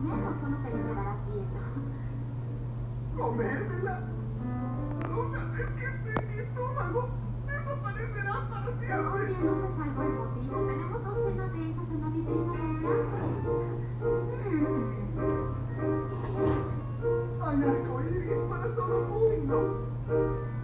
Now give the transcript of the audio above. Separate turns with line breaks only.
comer o solo te la quedarás viendo?
¿Comérmela? Una vez que esté en mi estómago, desaparecerá para siempre.
Oye, no seas algo emotivo. Tenemos docenas de esas en la vitrina de allá.
Hay arcoíris para todo el mundo.